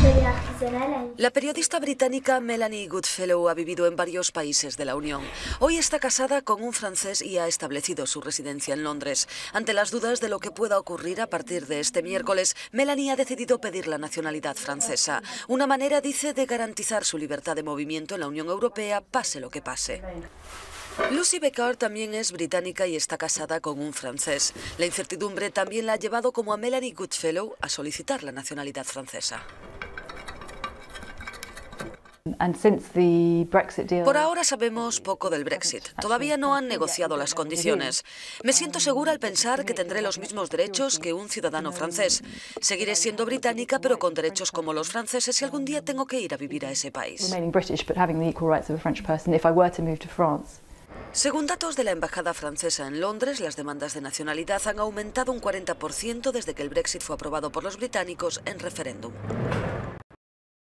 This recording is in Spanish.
La periodista británica Melanie Goodfellow ha vivido en varios países de la Unión. Hoy está casada con un francés y ha establecido su residencia en Londres. Ante las dudas de lo que pueda ocurrir a partir de este miércoles, Melanie ha decidido pedir la nacionalidad francesa. Una manera, dice, de garantizar su libertad de movimiento en la Unión Europea, pase lo que pase. Lucy Becker también es británica y está casada con un francés. La incertidumbre también la ha llevado, como a Melanie Goodfellow, a solicitar la nacionalidad francesa. Por ahora sabemos poco del Brexit. Todavía no han negociado las condiciones. Me siento segura al pensar que tendré los mismos derechos que un ciudadano francés. Seguiré siendo británica, pero con derechos como los franceses si algún día tengo que ir a vivir a ese país. Según datos de la Embajada francesa en Londres, las demandas de nacionalidad han aumentado un 40% desde que el Brexit fue aprobado por los británicos en referéndum.